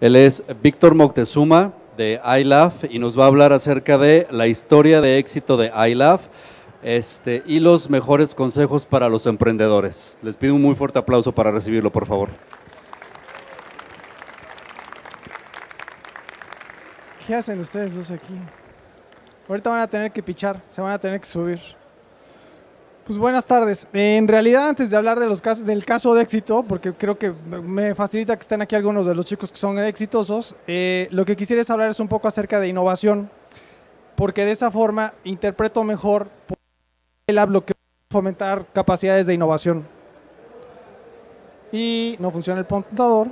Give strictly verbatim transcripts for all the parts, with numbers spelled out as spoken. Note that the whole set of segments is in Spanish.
Él es Víctor Moctezuma de iLab y nos va a hablar acerca de la historia de éxito de iLab este, y los mejores consejos para los emprendedores. Les pido un muy fuerte aplauso para recibirlo, por favor. ¿Qué hacen ustedes dos aquí? Ahorita van a tener que pichar, se van a tener que subir. Pues buenas tardes. En realidad, antes de hablar de los casos, del caso de éxito, porque creo que me facilita que estén aquí algunos de los chicos que son exitosos, eh, lo que quisiera es hablar es un poco acerca de innovación, porque de esa forma interpreto mejor el hablo que fomentar capacidades de innovación. Y no funciona el computador.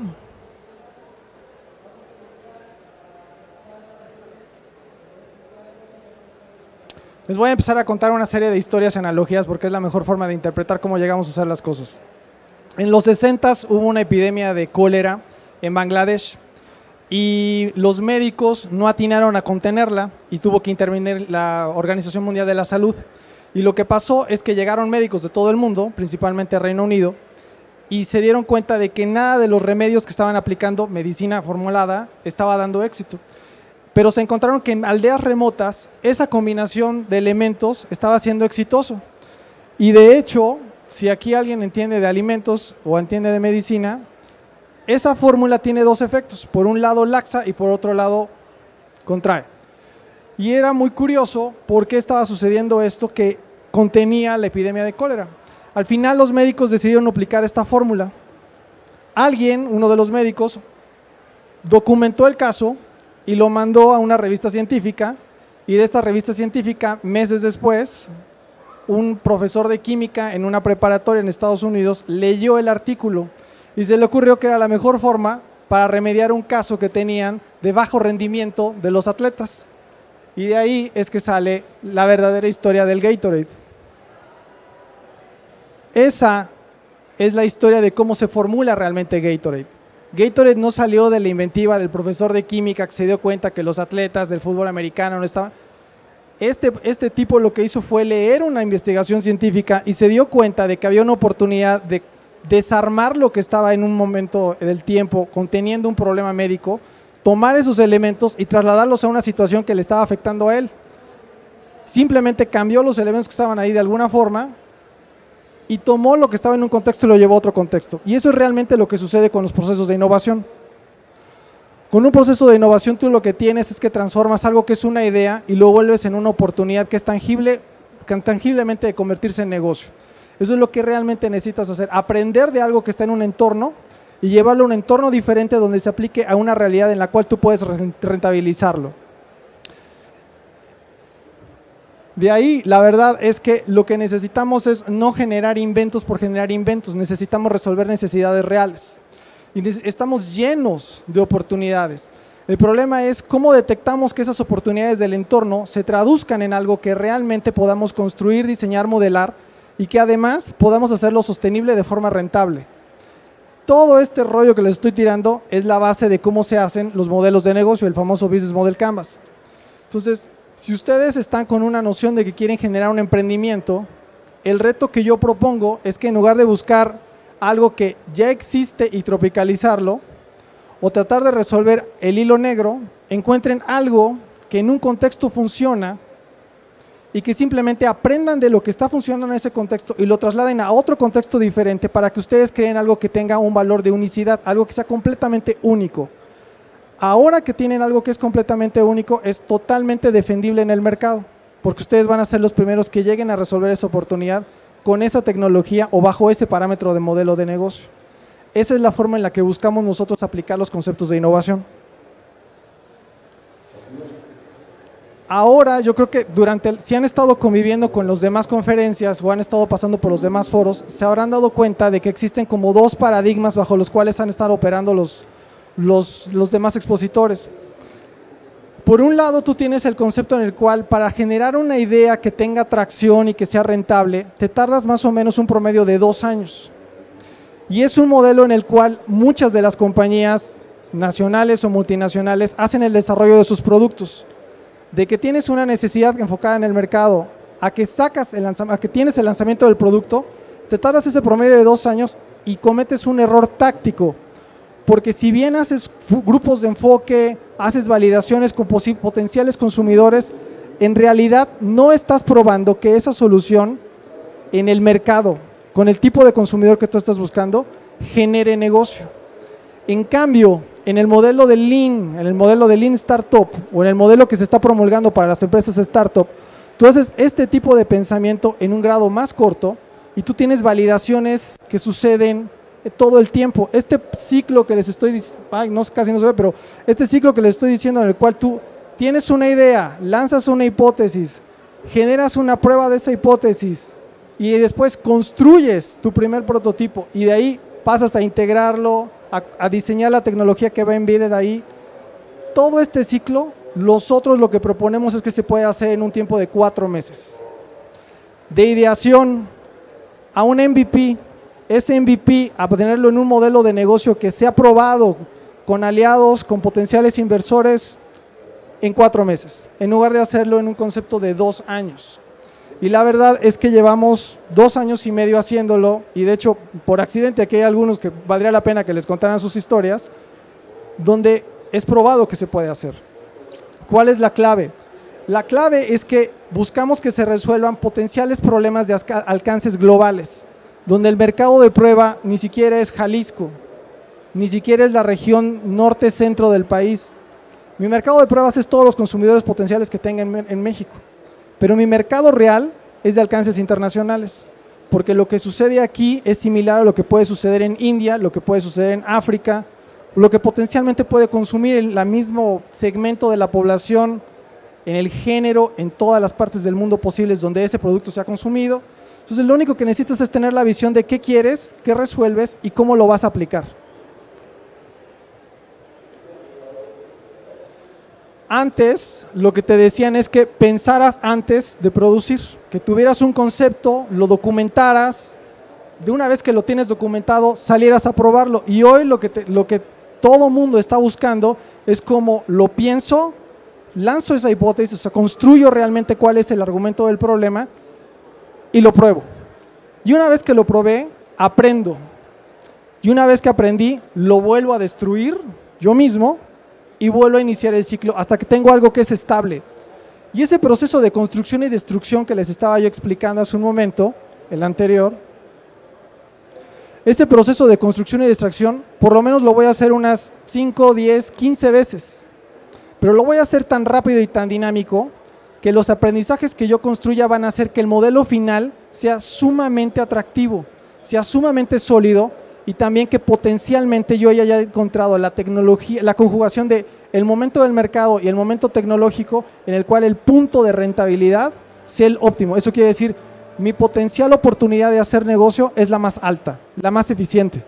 Les voy a empezar a contar una serie de historias y analogías porque es la mejor forma de interpretar cómo llegamos a hacer las cosas. En los sesentas hubo una epidemia de cólera en Bangladesh y los médicos no atinaron a contenerla y tuvo que intervenir la Organización Mundial de la Salud. Y lo que pasó es que llegaron médicos de todo el mundo, principalmente Reino Unido, y se dieron cuenta de que nada de los remedios que estaban aplicando, medicina formulada, estaba dando éxito. Pero se encontraron que en aldeas remotas esa combinación de elementos estaba siendo exitoso. Y de hecho, si aquí alguien entiende de alimentos o entiende de medicina, esa fórmula tiene dos efectos. Por un lado laxa y por otro lado contrae. Y era muy curioso por qué estaba sucediendo esto que contenía la epidemia de cólera. Al final los médicos decidieron aplicar esta fórmula. Alguien, uno de los médicos, documentó el caso y lo mandó a una revista científica, y de esta revista científica, meses después, un profesor de química en una preparatoria en Estados Unidos leyó el artículo y se le ocurrió que era la mejor forma para remediar un caso que tenían de bajo rendimiento de los atletas. Y de ahí es que sale la verdadera historia del Gatorade. Esa es la historia de cómo se formula realmente Gatorade. Gatorade no salió de la inventiva del profesor de química que se dio cuenta que los atletas del fútbol americano no estaban. Este, este tipo lo que hizo fue leer una investigación científica y se dio cuenta de que había una oportunidad de desarmar lo que estaba en un momento del tiempo conteniendo un problema médico, tomar esos elementos y trasladarlos a una situación que le estaba afectando a él. Simplemente cambió los elementos que estaban ahí de alguna forma y tomó lo que estaba en un contexto y lo llevó a otro contexto. Y eso es realmente lo que sucede con los procesos de innovación. Con un proceso de innovación tú lo que tienes es que transformas algo que es una idea y lo vuelves en una oportunidad que es tangible, tangiblemente de convertirse en negocio. Eso es lo que realmente necesitas hacer, aprender de algo que está en un entorno y llevarlo a un entorno diferente donde se aplique a una realidad en la cual tú puedes rentabilizarlo. De ahí, la verdad es que lo que necesitamos es no generar inventos por generar inventos, necesitamos resolver necesidades reales. Y estamos llenos de oportunidades. El problema es cómo detectamos que esas oportunidades del entorno se traduzcan en algo que realmente podamos construir, diseñar, modelar y que además podamos hacerlo sostenible de forma rentable. Todo este rollo que les estoy tirando es la base de cómo se hacen los modelos de negocio, el famoso Business Model Canvas. Entonces, si ustedes están con una noción de que quieren generar un emprendimiento, el reto que yo propongo es que en lugar de buscar algo que ya existe y tropicalizarlo, o tratar de resolver el hilo negro, encuentren algo que en un contexto funciona y que simplemente aprendan de lo que está funcionando en ese contexto y lo trasladen a otro contexto diferente para que ustedes creen algo que tenga un valor de unicidad, algo que sea completamente único. Ahora que tienen algo que es completamente único, es totalmente defendible en el mercado, porque ustedes van a ser los primeros que lleguen a resolver esa oportunidad con esa tecnología o bajo ese parámetro de modelo de negocio. Esa es la forma en la que buscamos nosotros aplicar los conceptos de innovación. Ahora yo creo que durante, el, si han estado conviviendo con las demás conferencias o han estado pasando por los demás foros, se habrán dado cuenta de que existen como dos paradigmas bajo los cuales han estado operando los Los, los demás expositores. Por un lado, tú tienes el concepto en el cual para generar una idea que tenga tracción y que sea rentable, te tardas más o menos un promedio de dos años. Y es un modelo en el cual muchas de las compañías nacionales o multinacionales hacen el desarrollo de sus productos. De que tienes una necesidad enfocada en el mercado, a que, sacas el a que tienes el lanzamiento del producto, te tardas ese promedio de dos años y cometes un error táctico. porque si bien haces grupos de enfoque, haces validaciones con potenciales consumidores, en realidad no estás probando que esa solución en el mercado, con el tipo de consumidor que tú estás buscando, genere negocio. En cambio, en el modelo de Lean, en el modelo de Lean Startup o en el modelo que se está promulgando para las empresas Startup, tú haces este tipo de pensamiento en un grado más corto y tú tienes validaciones que suceden todo el tiempo. Este ciclo que les estoy diciendo, ay, no, casi no se ve, pero este ciclo que les estoy diciendo en el cual tú tienes una idea, lanzas una hipótesis, generas una prueba de esa hipótesis y después construyes tu primer prototipo y de ahí pasas a integrarlo, a, a diseñar la tecnología que va embedded ahí. Todo este ciclo, nosotros lo que proponemos es que se puede hacer en un tiempo de cuatro meses. De ideación a un M V P, ese M V P a ponerlo en un modelo de negocio que sea probado con aliados, con potenciales inversores en cuatro meses, en lugar de hacerlo en un concepto de dos años. Y la verdad es que llevamos dos años y medio haciéndolo y de hecho por accidente aquí hay algunos que valdría la pena que les contaran sus historias, donde es probado que se puede hacer. ¿Cuál es la clave? La clave es que buscamos que se resuelvan potenciales problemas de alcances globales, donde el mercado de prueba ni siquiera es Jalisco, ni siquiera es la región norte-centro del país. Mi mercado de pruebas es todos los consumidores potenciales que tenga en, en México, pero mi mercado real es de alcances internacionales, porque lo que sucede aquí es similar a lo que puede suceder en India, lo que puede suceder en África, lo que potencialmente puede consumir el mismo segmento de la población en el género, en todas las partes del mundo posibles donde ese producto se ha consumido. Entonces lo único que necesitas es tener la visión de qué quieres, qué resuelves y cómo lo vas a aplicar. Antes, lo que te decían es que pensaras antes de producir, que tuvieras un concepto, lo documentaras, de una vez que lo tienes documentado, salieras a probarlo. Y hoy lo que, te, lo que todo mundo está buscando es como lo pienso, lanzo esa hipótesis, o sea, construyo realmente cuál es el argumento del problema y lo pruebo. Y una vez que lo probé, aprendo. Y una vez que aprendí, lo vuelvo a destruir yo mismo y vuelvo a iniciar el ciclo hasta que tengo algo que es estable. Y ese proceso de construcción y destrucción que les estaba yo explicando hace un momento, el anterior, ese proceso de construcción y destrucción, por lo menos lo voy a hacer unas cinco, diez, quince veces. Pero lo voy a hacer tan rápido y tan dinámico que los aprendizajes que yo construya van a hacer que el modelo final sea sumamente atractivo, sea sumamente sólido y también que potencialmente yo ya haya encontrado la tecnología, la conjugación de el momento del mercado y el momento tecnológico en el cual el punto de rentabilidad sea el óptimo. Eso quiere decir, mi potencial oportunidad de hacer negocio es la más alta, la más eficiente.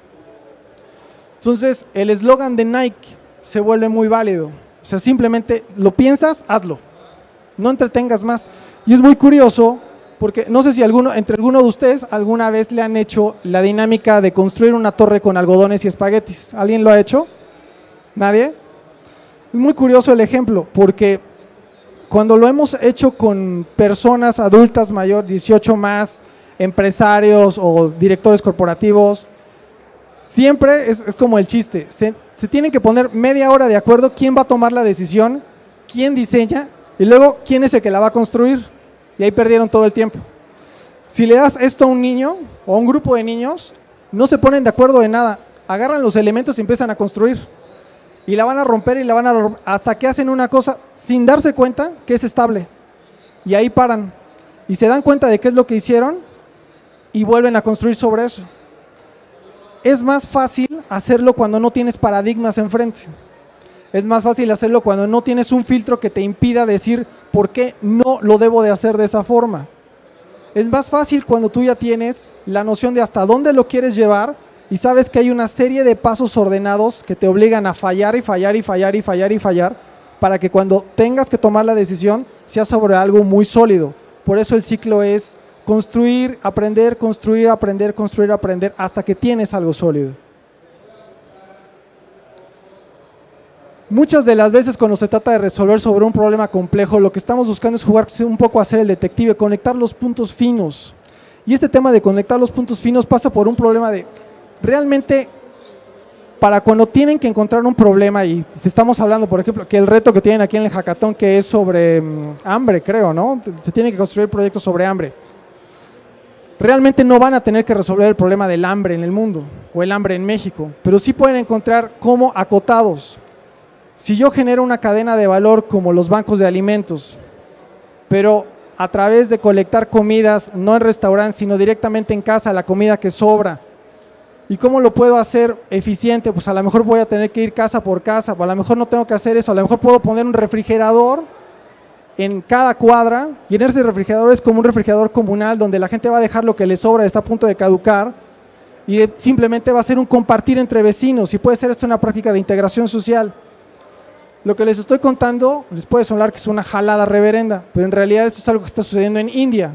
Entonces, el eslogan de Nike se vuelve muy válido. O sea, simplemente lo piensas, hazlo. No entretengas más. Y es muy curioso porque no sé si alguno, entre alguno de ustedes alguna vez le han hecho la dinámica de construir una torre con algodones y espaguetis. ¿Alguien lo ha hecho? ¿Nadie? Es muy curioso el ejemplo porque cuando lo hemos hecho con personas adultas mayor, dieciocho más, empresarios o directores corporativos, siempre es, es como el chiste, se, se tienen que poner media hora de acuerdo quién va a tomar la decisión, quién diseña y luego quién es el que la va a construir. Y ahí perdieron todo el tiempo. Si le das esto a un niño o a un grupo de niños, no se ponen de acuerdo de nada, agarran los elementos y empiezan a construir. Y la van a romper y la van a romper hasta que hacen una cosa sin darse cuenta que es estable. Y ahí paran. Y se dan cuenta de qué es lo que hicieron y vuelven a construir sobre eso. Es más fácil hacerlo cuando no tienes paradigmas enfrente. Es más fácil hacerlo cuando no tienes un filtro que te impida decir por qué no lo debo de hacer de esa forma. Es más fácil cuando tú ya tienes la noción de hasta dónde lo quieres llevar y sabes que hay una serie de pasos ordenados que te obligan a fallar y fallar y fallar y fallar y fallar para que cuando tengas que tomar la decisión sea sobre algo muy sólido. Por eso el ciclo es construir, aprender, construir, aprender, construir, aprender hasta que tienes algo sólido. Muchas de las veces cuando se trata de resolver sobre un problema complejo, lo que estamos buscando es jugar un poco a ser el detective, conectar los puntos finos. Y este tema de conectar los puntos finos pasa por un problema de, realmente, para cuando tienen que encontrar un problema, y si estamos hablando, por ejemplo, que el reto que tienen aquí en el hackathon, que es sobre um, hambre, creo, ¿no? Se tiene que construir proyectos sobre hambre. Realmente no van a tener que resolver el problema del hambre en el mundo, o el hambre en México, pero sí pueden encontrar cómo acotados. Si yo genero una cadena de valor como los bancos de alimentos, pero a través de colectar comidas, no en restaurantes, sino directamente en casa, la comida que sobra, ¿y cómo lo puedo hacer eficiente? Pues a lo mejor voy a tener que ir casa por casa, o a lo mejor no tengo que hacer eso, a lo mejor puedo poner un refrigerador en cada cuadra, y en ese refrigerador es como un refrigerador comunal, donde la gente va a dejar lo que le sobra, está a punto de caducar, y simplemente va a ser un compartir entre vecinos, y puede ser esto una práctica de integración social. Lo que les estoy contando les puede sonar que es una jalada reverenda, pero en realidad esto es algo que está sucediendo en India.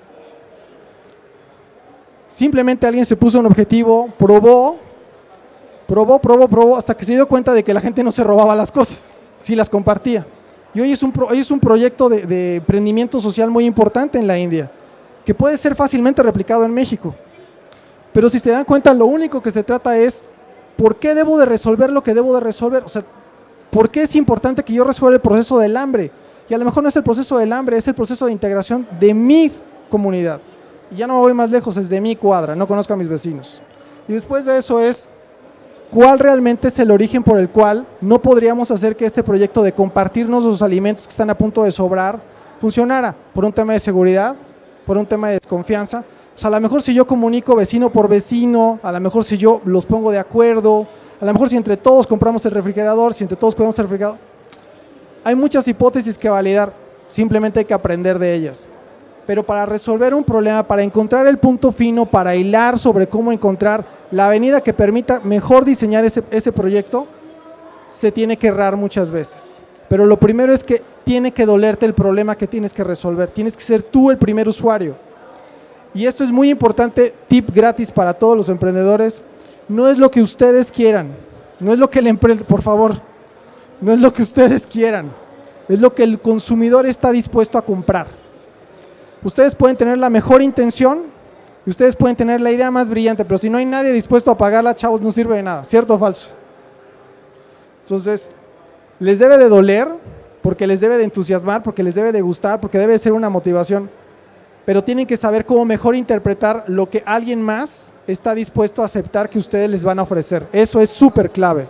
Simplemente alguien se puso un objetivo, probó, probó, probó, probó, hasta que se dio cuenta de que la gente no se robaba las cosas, sí las compartía. Y hoy es un, hoy es un proyecto de, de emprendimiento social muy importante en la India, que puede ser fácilmente replicado en México. Pero si se dan cuenta, lo único que se trata es, ¿por qué debo de resolver lo que debo de resolver? O sea, ¿por qué es importante que yo resuelva el proceso del hambre? Y a lo mejor no es el proceso del hambre, es el proceso de integración de mi comunidad. Y ya no me voy más lejos, es de mi cuadra, no conozco a mis vecinos. Y después de eso es, ¿cuál realmente es el origen por el cual no podríamos hacer que este proyecto de compartirnos los alimentos que están a punto de sobrar funcionara? Por un tema de seguridad, por un tema de desconfianza. O sea, a lo mejor si yo comunico vecino por vecino, a lo mejor si yo los pongo de acuerdo, a lo mejor si entre todos compramos el refrigerador, si entre todos compramos el refrigerador. Hay muchas hipótesis que validar, simplemente hay que aprender de ellas. Pero para resolver un problema, para encontrar el punto fino, para hilar sobre cómo encontrar la avenida que permita mejor diseñar ese, ese proyecto, se tiene que errar muchas veces. Pero lo primero es que tiene que dolerte el problema que tienes que resolver, tienes que ser tú el primer usuario. Y esto es muy importante, tip gratis para todos los emprendedores, no es lo que ustedes quieran, no es lo que el emprendedor, por favor, no es lo que ustedes quieran, es lo que el consumidor está dispuesto a comprar. Ustedes pueden tener la mejor intención y ustedes pueden tener la idea más brillante, pero si no hay nadie dispuesto a pagarla, chavos, no sirve de nada, ¿cierto o falso? Entonces, les debe de doler, porque les debe de entusiasmar, porque les debe de gustar, porque debe de ser una motivación, pero tienen que saber cómo mejor interpretar lo que alguien más está dispuesto a aceptar que ustedes les van a ofrecer. Eso es súper clave.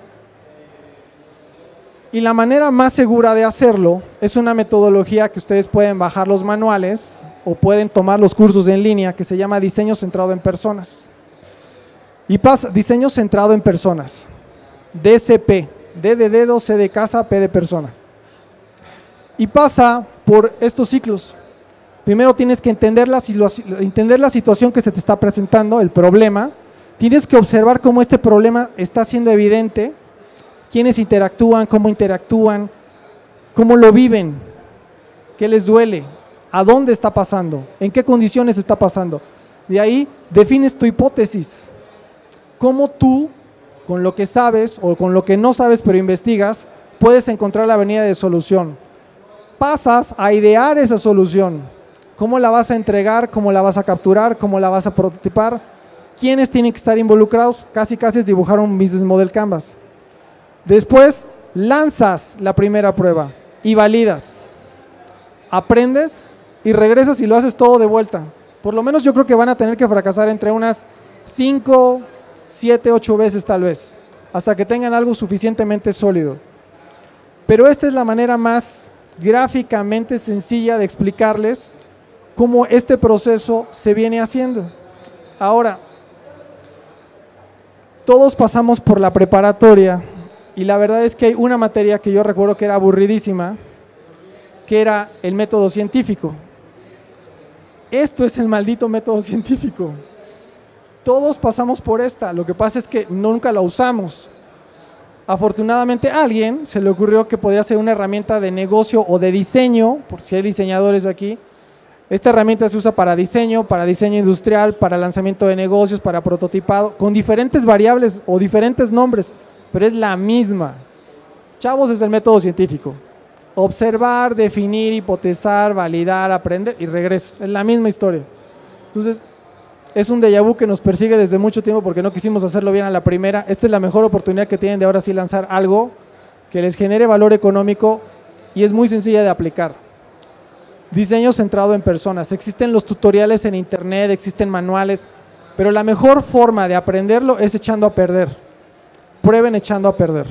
Y la manera más segura de hacerlo es una metodología que ustedes pueden bajar los manuales o pueden tomar los cursos en línea, que se llama Diseño Centrado en Personas. Y pasa, Diseño Centrado en Personas, D C P, D de dedo, C de casa, P de persona. Y pasa por estos ciclos. Primero tienes que entender la, entender la situación que se te está presentando, el problema. Tienes que observar cómo este problema está siendo evidente, quiénes interactúan, cómo interactúan, cómo lo viven, qué les duele, a dónde está pasando, en qué condiciones está pasando. De ahí defines tu hipótesis, cómo tú, con lo que sabes o con lo que no sabes pero investigas, puedes encontrar la avenida de solución. Pasas a idear esa solución, cómo la vas a entregar, cómo la vas a capturar, cómo la vas a prototipar, quiénes tienen que estar involucrados, casi casi es dibujar un business model canvas. Después lanzas la primera prueba y validas, aprendes y regresas y lo haces todo de vuelta. Por lo menos yo creo que van a tener que fracasar entre unas cinco, siete, ocho veces tal vez, hasta que tengan algo suficientemente sólido. Pero esta es la manera más gráficamente sencilla de explicarles cómo este proceso se viene haciendo. Ahora, todos pasamos por la preparatoria y la verdad es que hay una materia que yo recuerdo que era aburridísima, que era el método científico. Esto es el maldito método científico. Todos pasamos por esta, lo que pasa es que nunca la usamos. Afortunadamente a alguien se le ocurrió que podría ser una herramienta de negocio o de diseño, por si hay diseñadores aquí. Esta herramienta se usa para diseño, para diseño industrial, para lanzamiento de negocios, para prototipado, con diferentes variables o diferentes nombres, pero es la misma. Chavos, es el método científico. Observar, definir, hipotezar, validar, aprender y regresas. Es la misma historia. Entonces, es un déjà vu que nos persigue desde mucho tiempo porque no quisimos hacerlo bien a la primera. Esta es la mejor oportunidad que tienen de ahora sí lanzar algo que les genere valor económico y es muy sencilla de aplicar. Diseño centrado en personas. Existen los tutoriales en internet, existen manuales, pero la mejor forma de aprenderlo es echando a perder. Prueben echando a perder.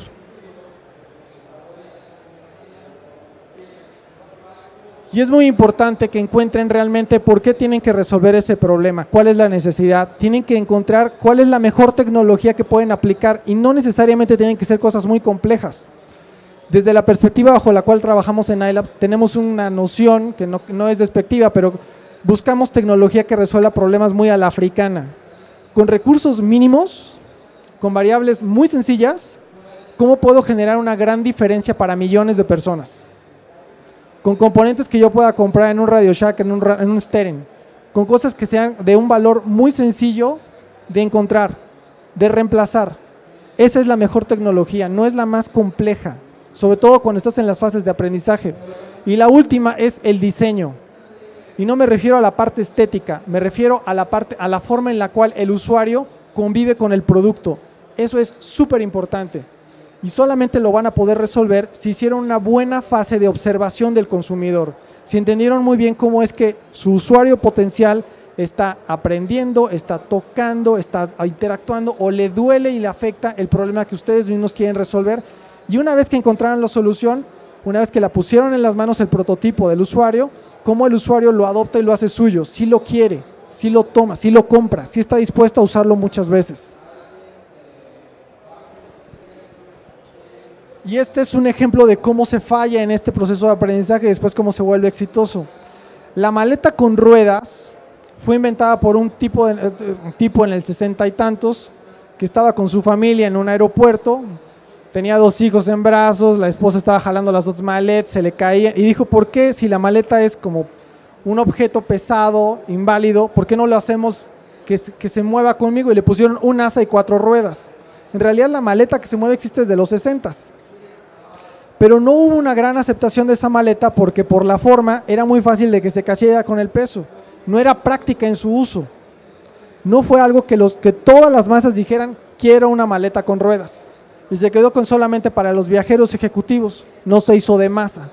Y es muy importante que encuentren realmente por qué tienen que resolver ese problema, cuál es la necesidad. Tienen que encontrar cuál es la mejor tecnología que pueden aplicar y no necesariamente tienen que ser cosas muy complejas. Desde la perspectiva bajo la cual trabajamos en iLab, tenemos una noción que no, no es despectiva, pero buscamos tecnología que resuelva problemas muy a la africana. Con recursos mínimos, con variables muy sencillas, ¿cómo puedo generar una gran diferencia para millones de personas? Con componentes que yo pueda comprar en un Radio Shack, en un, en un Steren, con cosas que sean de un valor muy sencillo de encontrar, de reemplazar. Esa es la mejor tecnología, no es la más compleja, sobre todo cuando estás en las fases de aprendizaje. Y la última es el diseño. Y no me refiero a la parte estética, me refiero a la, parte, a la forma en la cual el usuario convive con el producto. Eso es súper importante. Y solamente lo van a poder resolver si hicieron una buena fase de observación del consumidor, si entendieron muy bien cómo es que su usuario potencial está aprendiendo, está tocando, está interactuando o le duele y le afecta el problema que ustedes mismos quieren resolver. Y una vez que encontraron la solución, una vez que la pusieron en las manos el prototipo del usuario, cómo el usuario lo adopta y lo hace suyo, si lo quiere, si lo toma, si lo compra, si está dispuesto a usarlo muchas veces. Y este es un ejemplo de cómo se falla en este proceso de aprendizaje y después cómo se vuelve exitoso. La maleta con ruedas fue inventada por un tipo, de, un tipo en el sesenta y tantos que estaba con su familia en un aeropuerto, tenía dos hijos en brazos, la esposa estaba jalando las dos maletas, se le caía y dijo, ¿por qué si la maleta es como un objeto pesado, inválido, por qué no lo hacemos que, que se mueva conmigo? Y le pusieron un asa y cuatro ruedas. En realidad la maleta que se mueve existe desde los sesentas. Pero no hubo una gran aceptación de esa maleta porque por la forma era muy fácil de que se cayera con el peso. No era práctica en su uso. No fue algo que, los, que todas las masas dijeran, quiero una maleta con ruedas. Y se quedó con solamente para los viajeros ejecutivos, no se hizo de masa.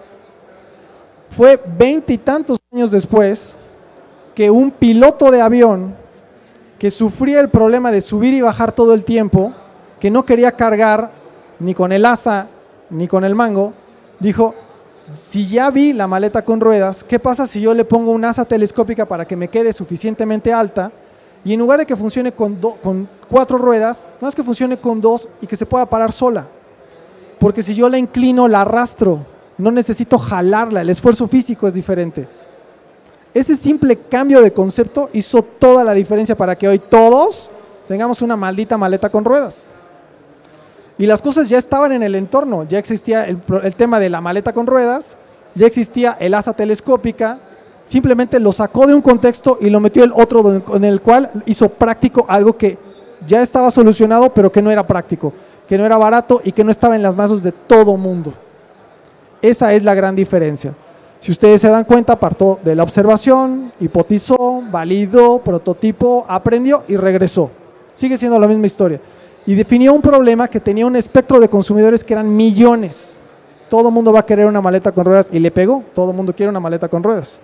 Fue veinte y tantos años después que un piloto de avión que sufría el problema de subir y bajar todo el tiempo, que no quería cargar ni con el asa ni con el mango, dijo, si ya vi la maleta con ruedas, ¿qué pasa si yo le pongo una asa telescópica para que me quede suficientemente alta? Y en lugar de que funcione con, do, con cuatro ruedas, no es que funcione con dos y que se pueda parar sola. Porque si yo la inclino, la arrastro, no necesito jalarla, el esfuerzo físico es diferente. Ese simple cambio de concepto hizo toda la diferencia para que hoy todos tengamos una maldita maleta con ruedas. Y las cosas ya estaban en el entorno, ya existía el, el tema de la maleta con ruedas, ya existía el asa telescópica, simplemente lo sacó de un contexto y lo metió en otro en el cual hizo práctico algo que ya estaba solucionado, pero que no era práctico, que no era barato y que no estaba en las manos de todo mundo. Esa es la gran diferencia. Si ustedes se dan cuenta, partió de la observación, hipotizó, validó, prototipó, aprendió y regresó. Sigue siendo la misma historia. Y definió un problema que tenía un espectro de consumidores que eran millones. Todo el mundo va a querer una maleta con ruedas y le pegó, todo el mundo quiere una maleta con ruedas.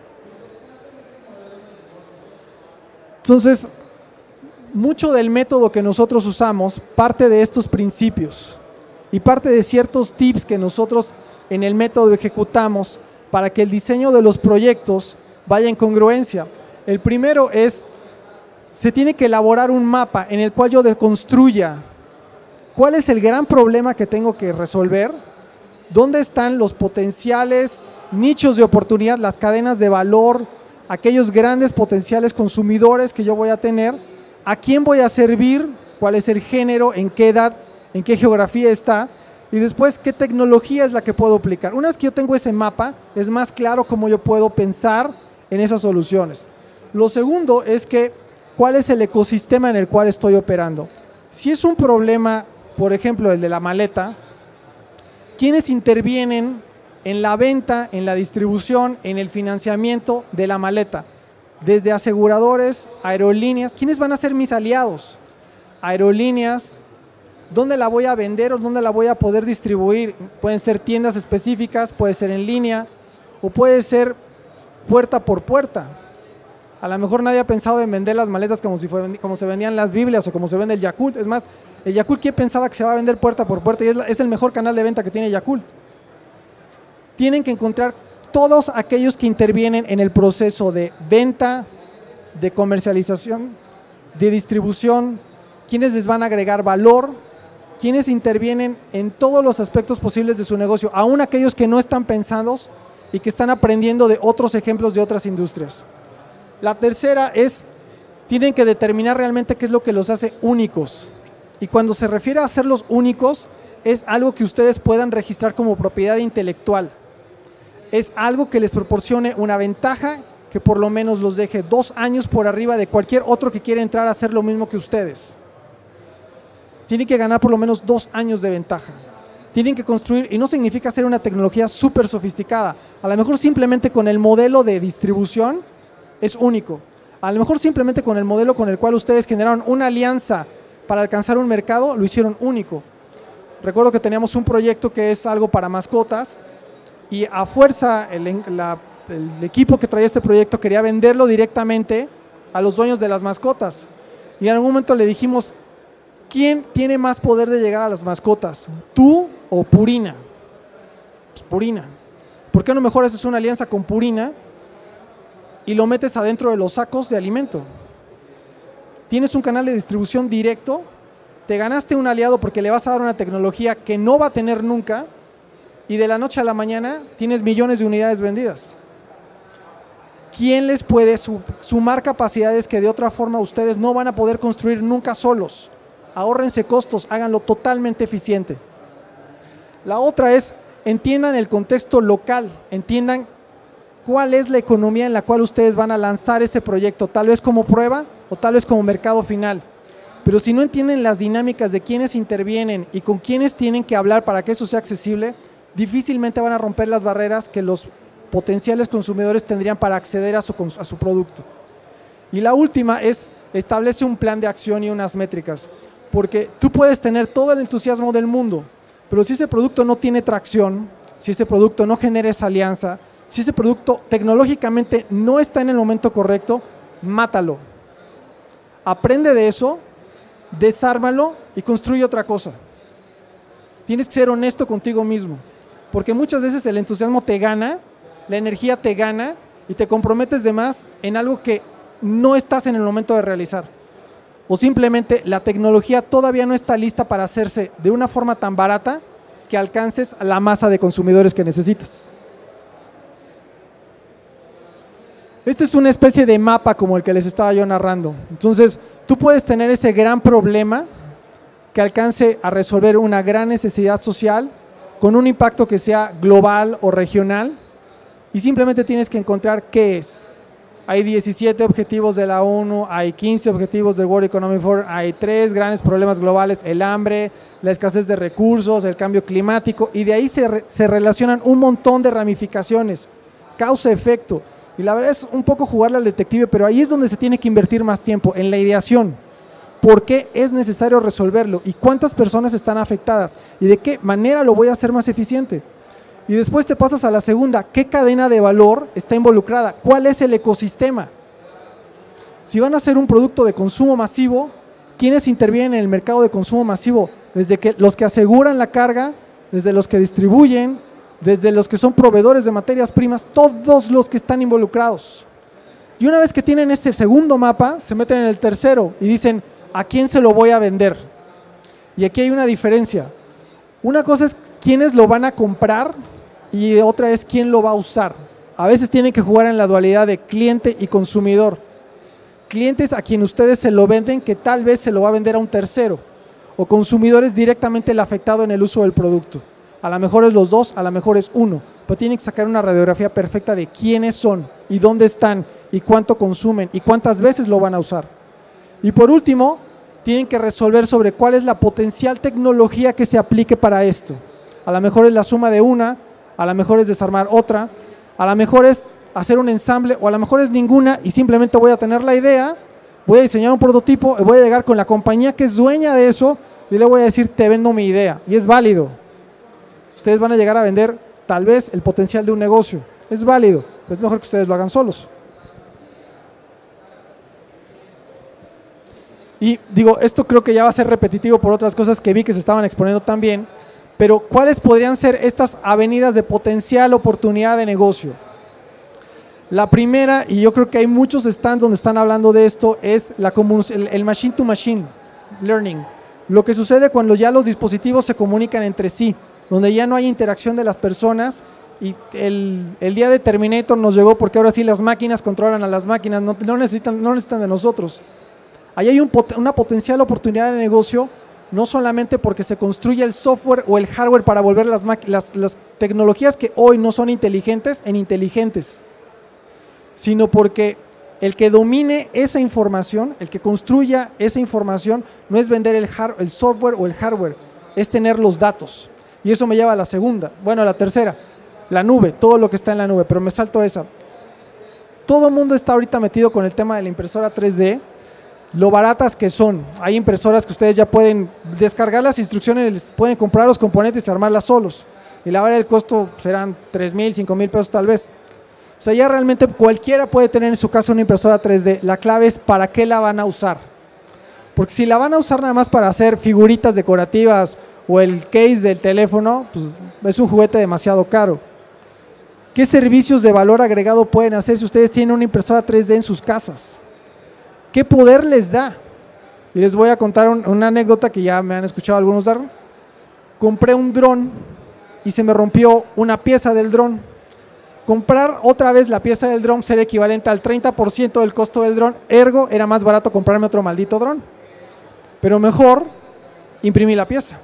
Entonces, mucho del método que nosotros usamos parte de estos principios y parte de ciertos tips que nosotros en el método ejecutamos para que el diseño de los proyectos vaya en congruencia. El primero es, se tiene que elaborar un mapa en el cual yo deconstruya cuál es el gran problema que tengo que resolver, dónde están los potenciales nichos de oportunidad, las cadenas de valor, aquellos grandes potenciales consumidores que yo voy a tener, a quién voy a servir, cuál es el género, en qué edad, en qué geografía está, y después qué tecnología es la que puedo aplicar. Una vez que yo tengo ese mapa, es más claro cómo yo puedo pensar en esas soluciones. Lo segundo es que, ¿cuál es el ecosistema en el cual estoy operando? Si es un problema, por ejemplo, el de la maleta, ¿quiénes intervienen en la venta, en la distribución, en el financiamiento de la maleta? desde aseguradores, aerolíneas. ¿Quiénes van a ser mis aliados? Aerolíneas, ¿dónde la voy a vender o dónde la voy a poder distribuir? Pueden ser tiendas específicas, puede ser en línea o puede ser puerta por puerta. A lo mejor nadie ha pensado en vender las maletas como, si fue, como se vendían las Biblias o como se vende el Yakult. Es más, el Yakult, ¿quién pensaba que se va a vender puerta por puerta? Y es, la, es el mejor canal de venta que tiene Yakult. Tienen que encontrar todos aquellos que intervienen en el proceso de venta, de comercialización, de distribución, quienes les van a agregar valor, quienes intervienen en todos los aspectos posibles de su negocio, aún aquellos que no están pensados y que están aprendiendo de otros ejemplos de otras industrias. La tercera es, tienen que determinar realmente qué es lo que los hace únicos. Y cuando se refiere a hacerlos únicos, es algo que ustedes puedan registrar como propiedad intelectual. Es algo que les proporcione una ventaja que por lo menos los deje dos años por arriba de cualquier otro que quiera entrar a hacer lo mismo que ustedes. Tienen que ganar por lo menos dos años de ventaja. Tienen que construir, y no significa hacer una tecnología súper sofisticada, a lo mejor simplemente con el modelo de distribución es único. A lo mejor simplemente con el modelo con el cual ustedes generaron una alianza para alcanzar un mercado, lo hicieron único. Recuerdo que teníamos un proyecto que es algo para mascotas y a fuerza el, la, el equipo que traía este proyecto quería venderlo directamente a los dueños de las mascotas. Y en algún momento le dijimos, ¿quién tiene más poder de llegar a las mascotas? ¿Tú o Purina? Pues Purina. ¿Por qué no mejor haces una alianza con Purina y lo metes adentro de los sacos de alimento? Tienes un canal de distribución directo, te ganaste un aliado porque le vas a dar una tecnología que no va a tener nunca y de la noche a la mañana tienes millones de unidades vendidas. ¿Quién les puede sumar capacidades que de otra forma ustedes no van a poder construir nunca solos? Ahórrense costos, háganlo totalmente eficiente. La otra es, entiendan el contexto local, entiendan cuál es la economía en la cual ustedes van a lanzar ese proyecto, tal vez como prueba o tal vez como mercado final. Pero si no entienden las dinámicas de quiénes intervienen y con quiénes tienen que hablar para que eso sea accesible, difícilmente van a romper las barreras que los potenciales consumidores tendrían para acceder a su, a su producto. Y la última es, establece un plan de acción y unas métricas, porque tú puedes tener todo el entusiasmo del mundo, pero si ese producto no tiene tracción, si ese producto no genera esa alianza, si ese producto tecnológicamente no está en el momento correcto, mátalo. Aprende de eso, desármalo y construye otra cosa. Tienes que ser honesto contigo mismo, porque muchas veces el entusiasmo te gana, la energía te gana y te comprometes de más en algo que no estás en el momento de realizar. O simplemente la tecnología todavía no está lista para hacerse de una forma tan barata que alcances la masa de consumidores que necesitas. Este es una especie de mapa como el que les estaba yo narrando. Entonces, tú puedes tener ese gran problema que alcance a resolver una gran necesidad social con un impacto que sea global o regional y simplemente tienes que encontrar qué es. Hay diecisiete objetivos de la ONU, hay quince objetivos del World Economic Forum, hay tres grandes problemas globales, el hambre, la escasez de recursos, el cambio climático, y de ahí se, re, se relacionan un montón de ramificaciones, causa-efecto. Y la verdad es un poco jugarle al detective, pero ahí es donde se tiene que invertir más tiempo, en la ideación. ¿Por qué es necesario resolverlo? ¿Y cuántas personas están afectadas? ¿Y de qué manera lo voy a hacer más eficiente? Y después te pasas a la segunda, ¿qué cadena de valor está involucrada? ¿Cuál es el ecosistema? Si van a hacer un producto de consumo masivo, ¿quiénes intervienen en el mercado de consumo masivo? Desde que los que aseguran la carga, desde los que distribuyen, desde los que son proveedores de materias primas, todos los que están involucrados. Y una vez que tienen ese segundo mapa, se meten en el tercero y dicen, ¿a quién se lo voy a vender? Y aquí hay una diferencia. Una cosa es quiénes lo van a comprar y otra es quién lo va a usar. A veces tienen que jugar en la dualidad de cliente y consumidor. Clientes a quien ustedes se lo venden que tal vez se lo va a vender a un tercero, o consumidores directamente el afectado en el uso del producto. A lo mejor es los dos, a lo mejor es uno, pero tienen que sacar una radiografía perfecta de quiénes son y dónde están y cuánto consumen y cuántas veces lo van a usar. Y por último, tienen que resolver sobre cuál es la potencial tecnología que se aplique para esto. A lo mejor es la suma de una, a lo mejor es desarmar otra, a lo mejor es hacer un ensamble, o a lo mejor es ninguna y simplemente voy a tener la idea, voy a diseñar un prototipo y voy a llegar con la compañía que es dueña de eso y le voy a decir, te vendo mi idea, y es válido. Ustedes van a llegar a vender tal vez el potencial de un negocio, es válido, es mejor que ustedes lo hagan solos. Y digo, esto creo que ya va a ser repetitivo por otras cosas que vi que se estaban exponiendo también, pero ¿cuáles podrían ser estas avenidas de potencial oportunidad de negocio? La primera, y yo creo que hay muchos stands donde están hablando de esto, es la el, el machine to machine learning. Lo que sucede cuando ya los dispositivos se comunican entre sí, donde ya no hay interacción de las personas, y el, el día de Terminator nos llegó porque ahora sí las máquinas controlan a las máquinas, no, no, necesitan, no necesitan de nosotros. Ahí hay un, una potencial oportunidad de negocio, no solamente porque se construye el software o el hardware para volver las, las, las tecnologías que hoy no son inteligentes en inteligentes, sino porque el que domine esa información, el que construya esa información, no es vender el, hard, el software o el hardware, es tener los datos. Y eso me lleva a la segunda, bueno, a la tercera, la nube, todo lo que está en la nube, pero me salto esa. Todo el mundo está ahorita metido con el tema de la impresora tres D, lo baratas que son. Hay impresoras que ustedes ya pueden descargar las instrucciones, pueden comprar los componentes y armarlas solos. Y la verdad el costo serán tres mil, cinco mil pesos tal vez. O sea, ya realmente cualquiera puede tener en su casa una impresora tres D. La clave es para qué la van a usar. Porque si la van a usar nada más para hacer figuritas decorativas o el case del teléfono, pues es un juguete demasiado caro. ¿Qué servicios de valor agregado pueden hacer si ustedes tienen una impresora tres D en sus casas? ¿Qué poder les da? Y les voy a contar un, una anécdota que ya me han escuchado algunos dar. Compré un dron y se me rompió una pieza del dron. Comprar otra vez la pieza del dron sería equivalente al treinta por ciento del costo del dron, ergo era más barato comprarme otro maldito dron. Pero mejor imprimí la pieza.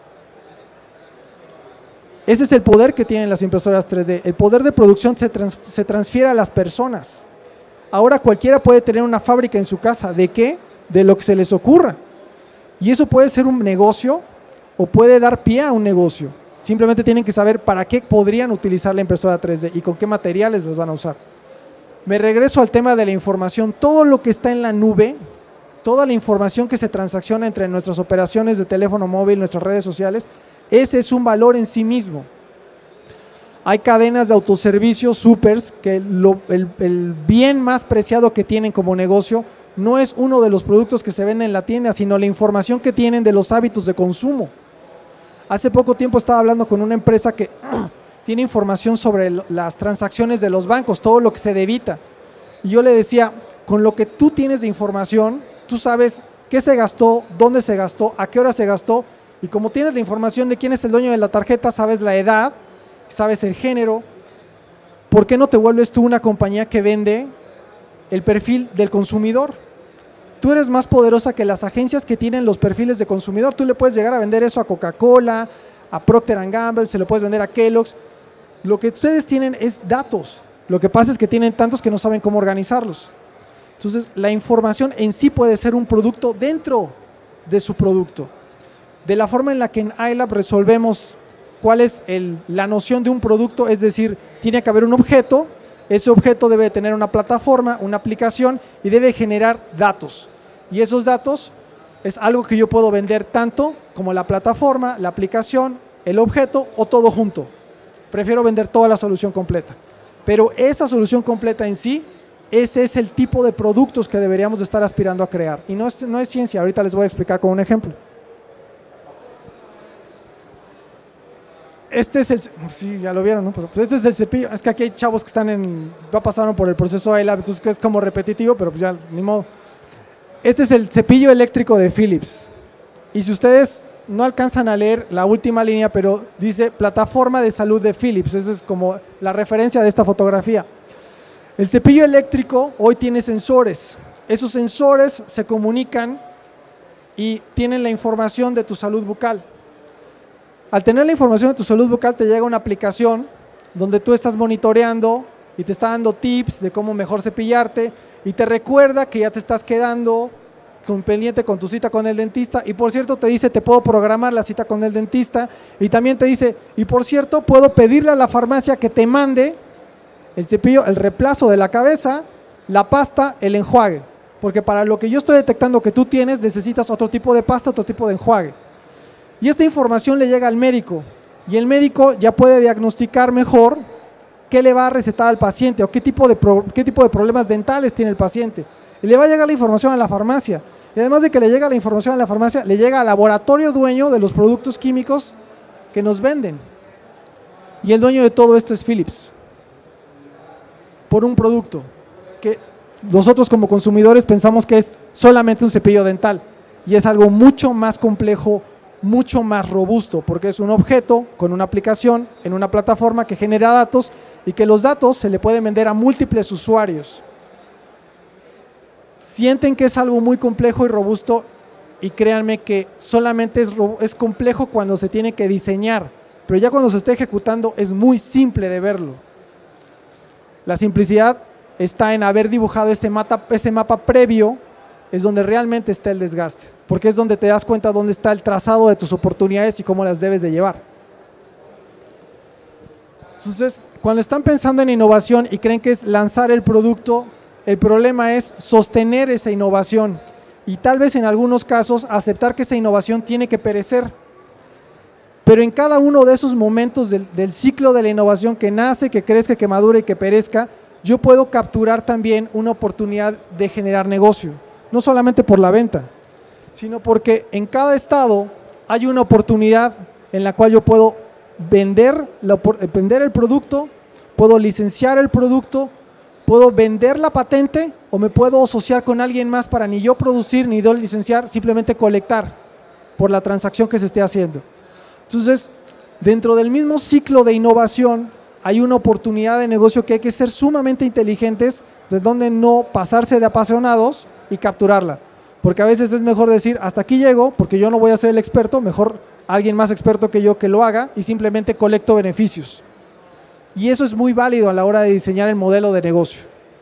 Ese es el poder que tienen las impresoras tres D. El poder de producción se, trans, se transfiere a las personas. Ahora cualquiera puede tener una fábrica en su casa. ¿De qué? De lo que se les ocurra. Y eso puede ser un negocio o puede dar pie a un negocio. Simplemente tienen que saber para qué podrían utilizar la impresora tres D y con qué materiales los van a usar. Me regreso al tema de la información. Todo lo que está en la nube, toda la información que se transacciona entre nuestras operaciones de teléfono móvil, nuestras redes sociales, ese es un valor en sí mismo. Hay cadenas de autoservicios, supers, que lo, el, el bien más preciado que tienen como negocio no es uno de los productos que se venden en la tienda, sino la información que tienen de los hábitos de consumo. Hace poco tiempo estaba hablando con una empresa que tiene información sobre las transacciones de los bancos, todo lo que se debita. Y yo le decía, con lo que tú tienes de información, tú sabes qué se gastó, dónde se gastó, a qué hora se gastó, y como tienes la información de quién es el dueño de la tarjeta, sabes la edad, sabes el género, ¿por qué no te vuelves tú una compañía que vende el perfil del consumidor? Tú eres más poderosa que las agencias que tienen los perfiles de consumidor. Tú le puedes llegar a vender eso a Coca-Cola, a Procter and Gamble, se lo puedes vender a Kellogg's. Lo que ustedes tienen es datos. Lo que pasa es que tienen tantos que no saben cómo organizarlos. Entonces, la información en sí puede ser un producto dentro de su producto. De la forma en la que en iLab resolvemos cuál es el, la noción de un producto, es decir, tiene que haber un objeto, ese objeto debe tener una plataforma, una aplicación y debe generar datos. Y esos datos es algo que yo puedo vender tanto como la plataforma, la aplicación, el objeto o todo junto. Prefiero vender toda la solución completa. Pero esa solución completa en sí, ese es el tipo de productos que deberíamos estar aspirando a crear. Y no es, no es ciencia, ahorita les voy a explicar con un ejemplo. Este es el, sí, ya lo vieron, ¿no? Pero pues este es el cepillo, es que aquí hay chavos que están en, ya pasaron por el proceso iLab, entonces es como repetitivo, pero pues ya, ni modo. Este es el cepillo eléctrico de Philips. Y si ustedes no alcanzan a leer la última línea, pero dice plataforma de salud de Philips, esa es como la referencia de esta fotografía. El cepillo eléctrico hoy tiene sensores, esos sensores se comunican y tienen la información de tu salud bucal. Al tener la información de tu salud bucal te llega una aplicación donde tú estás monitoreando y te está dando tips de cómo mejor cepillarte y te recuerda que ya te estás quedando con pendiente con tu cita con el dentista y por cierto te dice te puedo programar la cita con el dentista y también te dice y por cierto puedo pedirle a la farmacia que te mande el cepillo, el reemplazo de la cabeza, la pasta, el enjuague. Porque para lo que yo estoy detectando que tú tienes, necesitas otro tipo de pasta, otro tipo de enjuague. Y esta información le llega al médico. Y el médico ya puede diagnosticar mejor qué le va a recetar al paciente o qué tipo de, pro, qué tipo de problemas dentales tiene el paciente. Y le va a llegar la información a la farmacia. Y además de que le llega la información a la farmacia, le llega al laboratorio dueño de los productos químicos que nos venden. Y el dueño de todo esto es Philips. Por un producto que nosotros como consumidores pensamos que es solamente un cepillo dental. Y es algo mucho más complejo, mucho más robusto, porque es un objeto con una aplicación en una plataforma que genera datos y que los datos se le pueden vender a múltiples usuarios. Sienten que es algo muy complejo y robusto y créanme que solamente es, es complejo cuando se tiene que diseñar, pero ya cuando se está ejecutando es muy simple de verlo. La simplicidad está en haber dibujado ese mapa, ese mapa previo, es donde realmente está el desgaste, porque es donde te das cuenta dónde está el trazado de tus oportunidades y cómo las debes de llevar. Entonces, cuando están pensando en innovación y creen que es lanzar el producto, el problema es sostener esa innovación y tal vez en algunos casos aceptar que esa innovación tiene que perecer. Pero en cada uno de esos momentos del, del ciclo de la innovación que nace, que crezca, que madure y que perezca, yo puedo capturar también una oportunidad de generar negocio. No solamente por la venta, sino porque en cada estado hay una oportunidad en la cual yo puedo vender, la, vender el producto, puedo licenciar el producto, puedo vender la patente o me puedo asociar con alguien más para ni yo producir ni yo licenciar, simplemente colectar por la transacción que se esté haciendo. Entonces, dentro del mismo ciclo de innovación hay una oportunidad de negocio que hay que ser sumamente inteligentes, de donde no pasarse de apasionados y capturarla, porque a veces es mejor decir hasta aquí llego porque yo no voy a ser el experto, mejor alguien más experto que yo que lo haga y simplemente colecto beneficios. Y eso es muy válido a la hora de diseñar el modelo de negocio.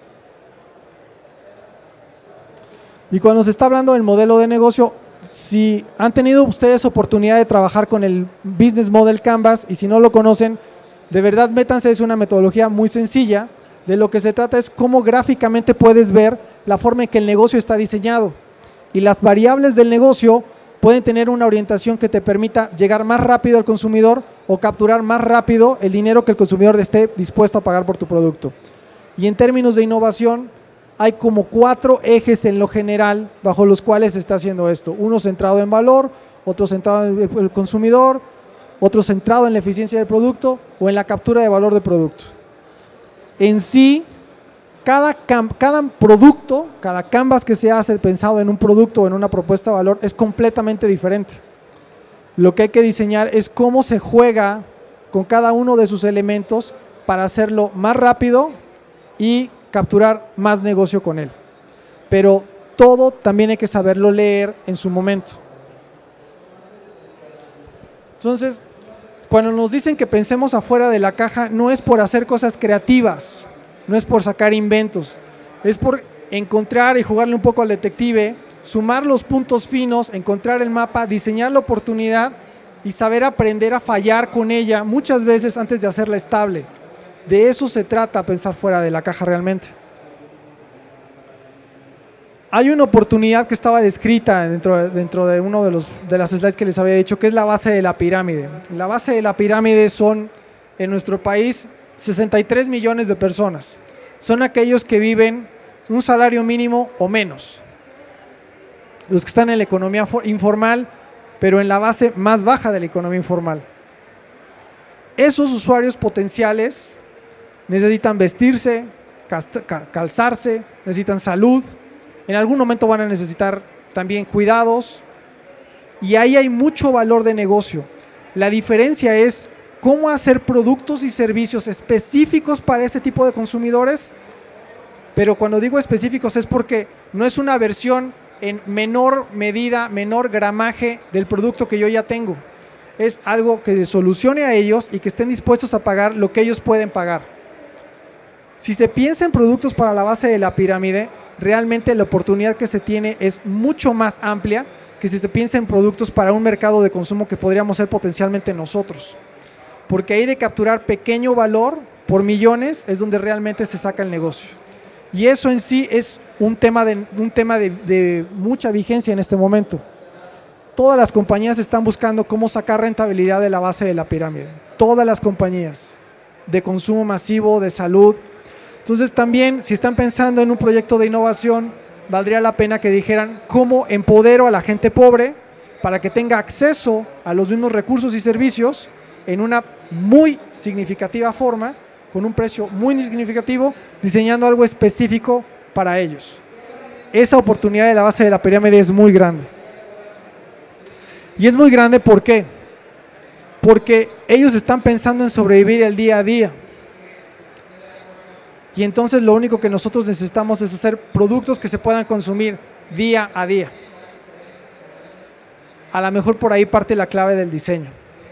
Y cuando se está hablando del modelo de negocio, si han tenido ustedes oportunidad de trabajar con el Business Model Canvas y si no lo conocen, de verdad métanse, es una metodología muy sencilla. De lo que se trata es cómo gráficamente puedes ver la forma en que el negocio está diseñado y las variables del negocio pueden tener una orientación que te permita llegar más rápido al consumidor o capturar más rápido el dinero que el consumidor esté dispuesto a pagar por tu producto. Y en términos de innovación hay como cuatro ejes en lo general bajo los cuales se está haciendo esto. Uno centrado en valor, otro centrado en el consumidor, otro centrado en la eficiencia del producto o en la captura de valor del producto. En sí, cada, cada producto, cada canvas que se hace pensado en un producto o en una propuesta de valor es completamente diferente. Lo que hay que diseñar es cómo se juega con cada uno de sus elementos para hacerlo más rápido y capturar más negocio con él. Pero todo también hay que saberlo leer en su momento. Entonces, cuando nos dicen que pensemos afuera de la caja, no es por hacer cosas creativas, no es por sacar inventos, es por encontrar y jugarle un poco al detective, sumar los puntos finos, encontrar el mapa, diseñar la oportunidad y saber aprender a fallar con ella muchas veces antes de hacerla estable. De eso se trata, pensar fuera de la caja realmente. Hay una oportunidad que estaba descrita dentro, dentro de uno de, los, de las slides que les había dicho, que es la base de la pirámide. La base de la pirámide son, en nuestro país, sesenta y tres millones de personas. Son aquellos que viven un salario mínimo o menos. Los que están en la economía informal, pero en la base más baja de la economía informal. Esos usuarios potenciales necesitan vestirse, calzarse, necesitan salud. En algún momento van a necesitar también cuidados y ahí hay mucho valor de negocio. La diferencia es cómo hacer productos y servicios específicos para ese tipo de consumidores, pero cuando digo específicos es porque no es una versión en menor medida, menor gramaje del producto que yo ya tengo. Es algo que les solucione a ellos y que estén dispuestos a pagar lo que ellos pueden pagar. Si se piensa en productos para la base de la pirámide, realmente la oportunidad que se tiene es mucho más amplia que si se piensa en productos para un mercado de consumo que podríamos ser potencialmente nosotros. Porque hay de capturar pequeño valor por millones es donde realmente se saca el negocio. Y eso en sí es un tema de, un tema de, de mucha vigencia en este momento. Todas las compañías están buscando cómo sacar rentabilidad de la base de la pirámide. Todas las compañías de consumo masivo, de salud. Entonces también, si están pensando en un proyecto de innovación, valdría la pena que dijeran cómo empodero a la gente pobre para que tenga acceso a los mismos recursos y servicios en una muy significativa forma, con un precio muy significativo, diseñando algo específico para ellos. Esa oportunidad de la base de la pirámide es muy grande. Y es muy grande, ¿por qué? Porque ellos están pensando en sobrevivir el día a día. Y entonces lo único que nosotros necesitamos es hacer productos que se puedan consumir día a día. A lo mejor por ahí parte la clave del diseño.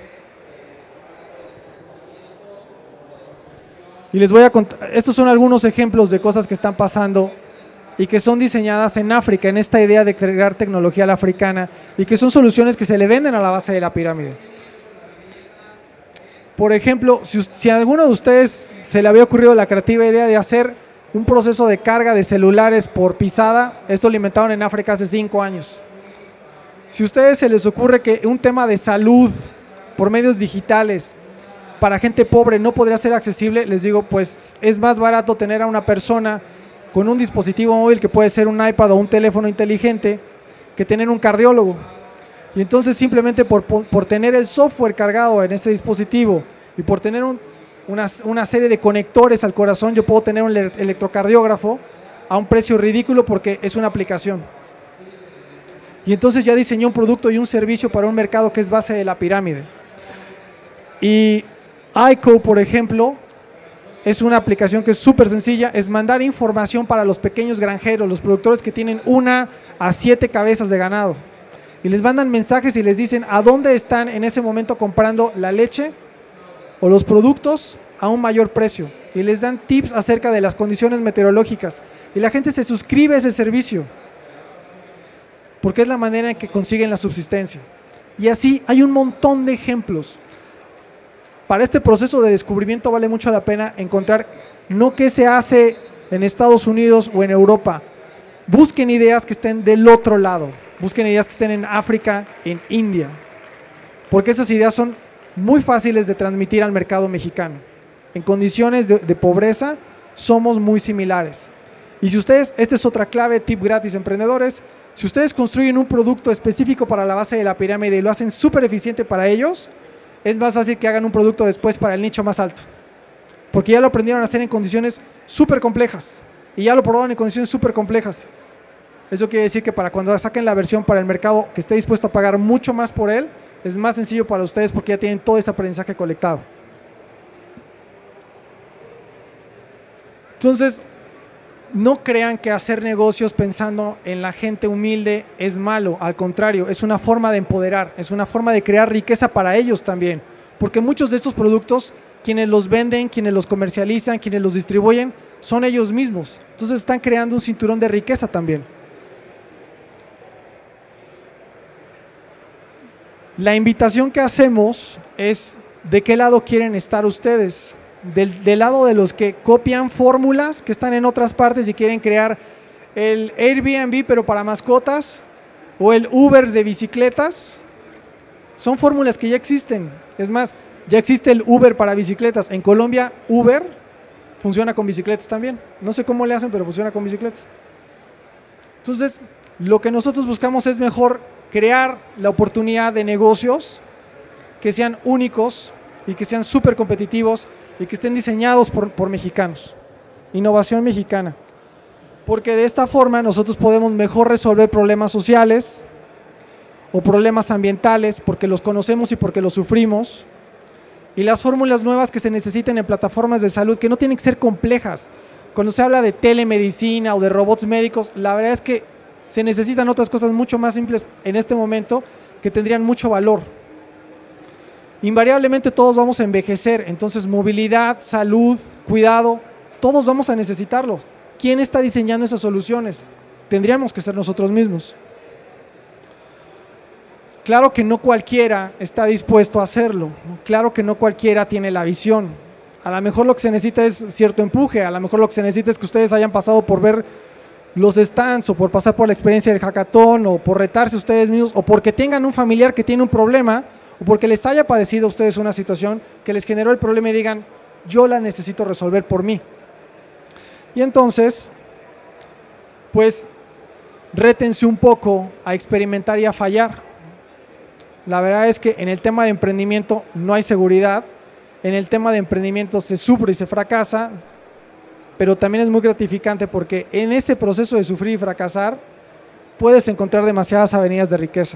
Y les voy a contar, estos son algunos ejemplos de cosas que están pasando y que son diseñadas en África, en esta idea de crear tecnología a la africana, y que son soluciones que se le venden a la base de la pirámide. Por ejemplo, si, si a alguno de ustedes se le había ocurrido la creativa idea de hacer un proceso de carga de celulares por pisada, esto lo inventaron en África hace cinco años. Si a ustedes se les ocurre que un tema de salud por medios digitales para gente pobre no podría ser accesible, les digo, pues es más barato tener a una persona con un dispositivo móvil que puede ser un iPad o un teléfono inteligente que tener un cardiólogo. Y entonces simplemente por, por tener el software cargado en ese dispositivo y por tener un, una, una serie de conectores al corazón, yo puedo tener un electrocardiógrafo a un precio ridículo porque es una aplicación. Y entonces ya diseñó un producto y un servicio para un mercado que es base de la pirámide. Y iCo, por ejemplo, es una aplicación que es súper sencilla, es mandar información para los pequeños granjeros, los productores que tienen una a siete cabezas de ganado. Y les mandan mensajes y les dicen a dónde están en ese momento comprando la leche o los productos a un mayor precio. Y les dan tips acerca de las condiciones meteorológicas. Y la gente se suscribe a ese servicio, porque es la manera en que consiguen la subsistencia. Y así hay un montón de ejemplos. Para este proceso de descubrimiento vale mucho la pena encontrar no qué se hace en Estados Unidos o en Europa. Busquen ideas que estén del otro lado. Busquen ideas que estén en África, en India. Porque esas ideas son muy fáciles de transmitir al mercado mexicano. En condiciones de, de pobreza somos muy similares. Y si ustedes, esta es otra clave, tip gratis emprendedores, si ustedes construyen un producto específico para la base de la pirámide y lo hacen súper eficiente para ellos, es más fácil que hagan un producto después para el nicho más alto. Porque ya lo aprendieron a hacer en condiciones súper complejas. Y ya lo probaron en condiciones súper complejas. Eso quiere decir que para cuando saquen la versión para el mercado que esté dispuesto a pagar mucho más por él, es más sencillo para ustedes porque ya tienen todo ese aprendizaje colectado. Entonces, no crean que hacer negocios pensando en la gente humilde es malo, al contrario, es una forma de empoderar, es una forma de crear riqueza para ellos también, porque muchos de estos productos, quienes los venden, quienes los comercializan, quienes los distribuyen, son ellos mismos, entonces están creando un cinturón de riqueza también. La invitación que hacemos es de qué lado quieren estar ustedes. Del, del lado de los que copian fórmulas que están en otras partes y quieren crear el Airbnb pero para mascotas o el Uber de bicicletas. Son fórmulas que ya existen. Es más, ya existe el Uber para bicicletas. En Colombia, Uber funciona con bicicletas también. No sé cómo le hacen, pero funciona con bicicletas. Entonces, lo que nosotros buscamos es mejor crear la oportunidad de negocios que sean únicos y que sean súper competitivos y que estén diseñados por, por mexicanos. Innovación mexicana. Porque de esta forma nosotros podemos mejor resolver problemas sociales o problemas ambientales porque los conocemos y porque los sufrimos. Y las fórmulas nuevas que se necesiten en plataformas de salud, que no tienen que ser complejas. Cuando se habla de telemedicina o de robots médicos, la verdad es que se necesitan otras cosas mucho más simples en este momento que tendrían mucho valor. Invariablemente todos vamos a envejecer, entonces movilidad, salud, cuidado, todos vamos a necesitarlos. ¿Quién está diseñando esas soluciones? Tendríamos que ser nosotros mismos. Claro que no cualquiera está dispuesto a hacerlo, claro que no cualquiera tiene la visión. A lo mejor lo que se necesita es cierto empuje, a lo mejor lo que se necesita es que ustedes hayan pasado por ver los stands o por pasar por la experiencia del hackathon o por retarse ustedes mismos o porque tengan un familiar que tiene un problema o porque les haya padecido a ustedes una situación que les generó el problema y digan, yo la necesito resolver por mí. Y entonces, pues, rétense un poco a experimentar y a fallar. La verdad es que en el tema de emprendimiento no hay seguridad, en el tema de emprendimiento se sufre y se fracasa, pero también es muy gratificante porque en ese proceso de sufrir y fracasar puedes encontrar demasiadas avenidas de riqueza.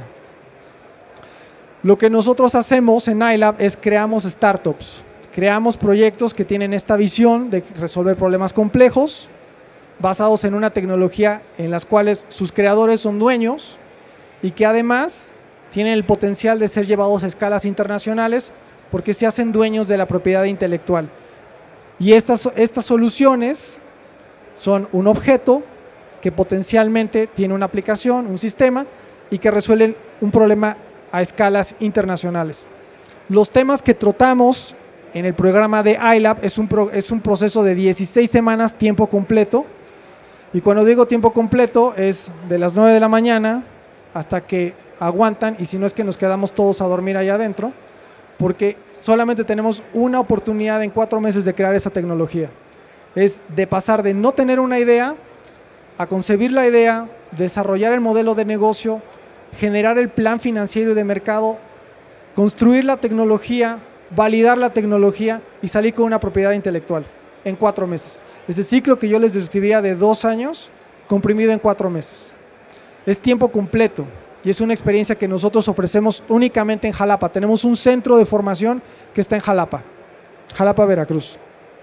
Lo que nosotros hacemos en iLab es creamos startups, creamos proyectos que tienen esta visión de resolver problemas complejos basados en una tecnología en las cuales sus creadores son dueños y que además tienen el potencial de ser llevados a escalas internacionales porque se hacen dueños de la propiedad intelectual. Y estas, estas soluciones son un objeto que potencialmente tiene una aplicación, un sistema, y que resuelven un problema a escalas internacionales. Los temas que tratamos en el programa de iLab es un, pro, es un proceso de dieciséis semanas, tiempo completo, y cuando digo tiempo completo es de las nueve de la mañana hasta que aguantan, y si no es que nos quedamos todos a dormir allá adentro, porque solamente tenemos una oportunidad en cuatro meses de crear esa tecnología. Es de pasar de no tener una idea a concebir la idea, desarrollar el modelo de negocio, generar el plan financiero y de mercado, construir la tecnología, validar la tecnología y salir con una propiedad intelectual en cuatro meses. Ese ciclo que yo les describía de dos años, comprimido en cuatro meses. Es tiempo completo. Y es una experiencia que nosotros ofrecemos únicamente en Jalapa. Tenemos un centro de formación que está en Jalapa, Jalapa, Veracruz.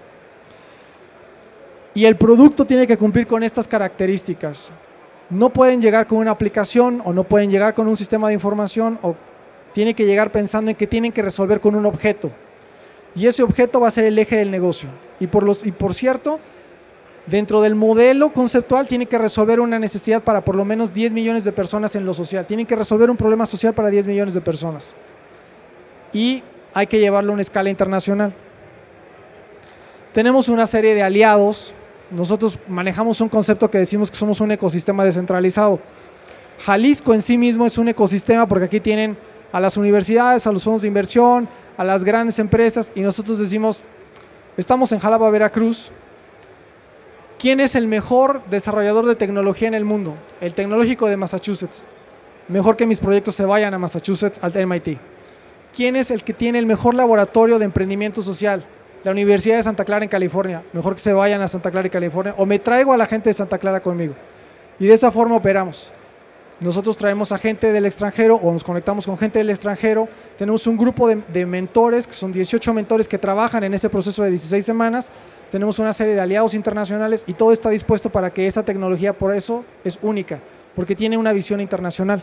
Y el producto tiene que cumplir con estas características. No pueden llegar con una aplicación o no pueden llegar con un sistema de información o tiene que llegar pensando en que tienen que resolver con un objeto. Y ese objeto va a ser el eje del negocio. Y por, los, y por cierto, dentro del modelo conceptual tiene que resolver una necesidad para por lo menos diez millones de personas en lo social. Tienen que resolver un problema social para diez millones de personas. Y hay que llevarlo a una escala internacional. Tenemos una serie de aliados. Nosotros manejamos un concepto que decimos que somos un ecosistema descentralizado. Jalisco en sí mismo es un ecosistema porque aquí tienen a las universidades, a los fondos de inversión, a las grandes empresas y nosotros decimos, estamos en Jalapa, Veracruz. ¿Quién es el mejor desarrollador de tecnología en el mundo? El Tecnológico de Massachusetts. Mejor que mis proyectos se vayan a Massachusetts, al M I T. ¿Quién es el que tiene el mejor laboratorio de emprendimiento social? La Universidad de Santa Clara en California. Mejor que se vayan a Santa Clara y California. O me traigo a la gente de Santa Clara conmigo. Y de esa forma operamos. Nosotros traemos a gente del extranjero o nos conectamos con gente del extranjero. Tenemos un grupo de, de mentores, que son dieciocho mentores que trabajan en ese proceso de dieciséis semanas. Tenemos una serie de aliados internacionales y todo está dispuesto para que esa tecnología, por eso, es única, porque tiene una visión internacional.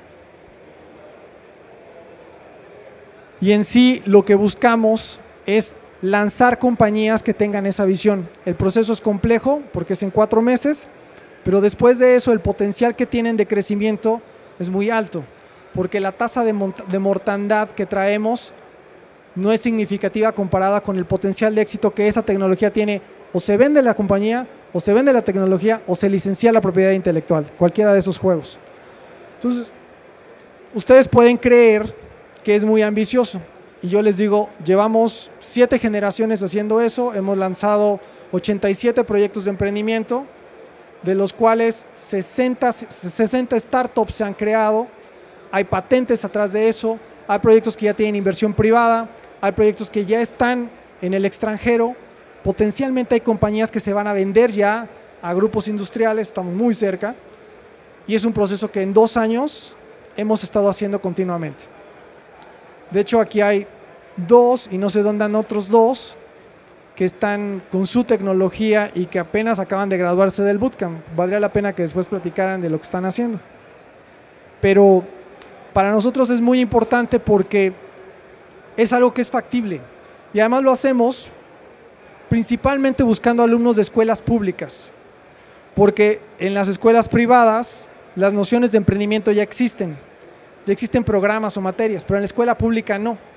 Y en sí lo que buscamos es lanzar compañías que tengan esa visión. El proceso es complejo porque es en cuatro meses, pero después de eso el potencial que tienen de crecimiento es muy alto, porque la tasa de, de mortandad que traemos no es significativa comparada con el potencial de éxito que esa tecnología tiene. O se vende la compañía, o se vende la tecnología, o se licencia la propiedad intelectual, cualquiera de esos juegos. Entonces, ustedes pueden creer que es muy ambicioso, y yo les digo, llevamos siete generaciones haciendo eso, hemos lanzado ochenta y siete proyectos de emprendimiento, de los cuales sesenta, sesenta startups se han creado, hay patentes atrás de eso, hay proyectos que ya tienen inversión privada, hay proyectos que ya están en el extranjero, potencialmente hay compañías que se van a vender ya a grupos industriales, estamos muy cerca, y es un proceso que en dos años hemos estado haciendo continuamente. De hecho, aquí hay dos, y no sé dónde andan otros dos, que están con su tecnología y que apenas acaban de graduarse del bootcamp. Valdría la pena que después platicaran de lo que están haciendo. Pero para nosotros es muy importante porque es algo que es factible y además lo hacemos principalmente buscando alumnos de escuelas públicas, porque en las escuelas privadas las nociones de emprendimiento ya existen, ya existen programas o materias, pero en la escuela pública no.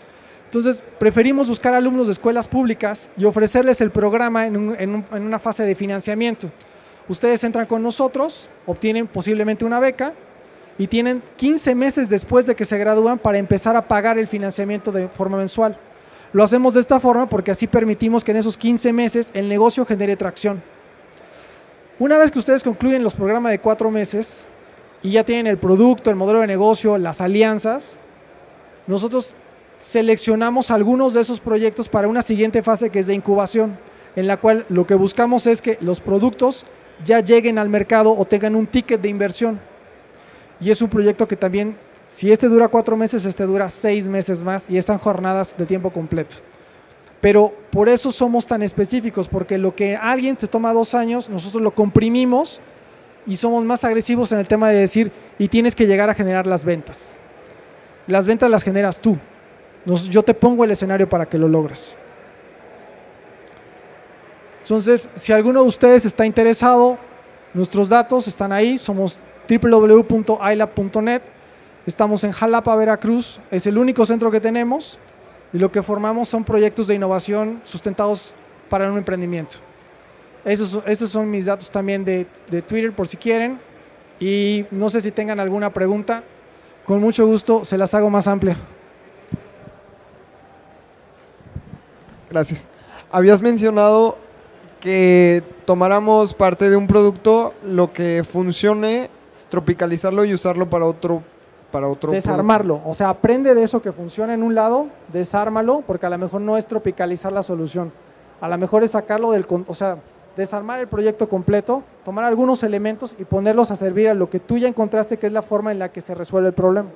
Entonces, preferimos buscar alumnos de escuelas públicas y ofrecerles el programa en, un, en, un, en una fase de financiamiento. Ustedes entran con nosotros, obtienen posiblemente una beca y tienen quince meses después de que se gradúan para empezar a pagar el financiamiento de forma mensual. Lo hacemos de esta forma porque así permitimos que en esos quince meses el negocio genere tracción. Una vez que ustedes concluyen los programas de cuatro meses y ya tienen el producto, el modelo de negocio, las alianzas, nosotros seleccionamos algunos de esos proyectos para una siguiente fase que es de incubación, en la cual lo que buscamos es que los productos ya lleguen al mercado o tengan un ticket de inversión. Y es un proyecto que también, si este dura cuatro meses, este dura seis meses más y están jornadas de tiempo completo. Pero por eso somos tan específicos, porque lo que alguien te toma dos años, nosotros lo comprimimos y somos más agresivos en el tema de decir, y tienes que llegar a generar las ventas. Las ventas las generas tú. Nos, yo te pongo el escenario para que lo logres. Entonces, si alguno de ustedes está interesado, nuestros datos están ahí, somos doble u doble u doble u punto i lab punto net, estamos en Jalapa, Veracruz, es el único centro que tenemos y lo que formamos son proyectos de innovación sustentados para un emprendimiento. Esos, esos son mis datos también de, de Twitter por si quieren y no sé si tengan alguna pregunta, con mucho gusto se las hago más amplia. Gracias. Habías mencionado que tomáramos parte de un producto, lo que funcione, tropicalizarlo y usarlo para otro, para otro Desarmarlo, producto. O sea, aprende de eso que funciona en un lado, desármalo, porque a lo mejor no es tropicalizar la solución, a lo mejor es sacarlo del, o sea, desarmar el proyecto completo, tomar algunos elementos y ponerlos a servir a lo que tú ya encontraste que es la forma en la que se resuelve el problema.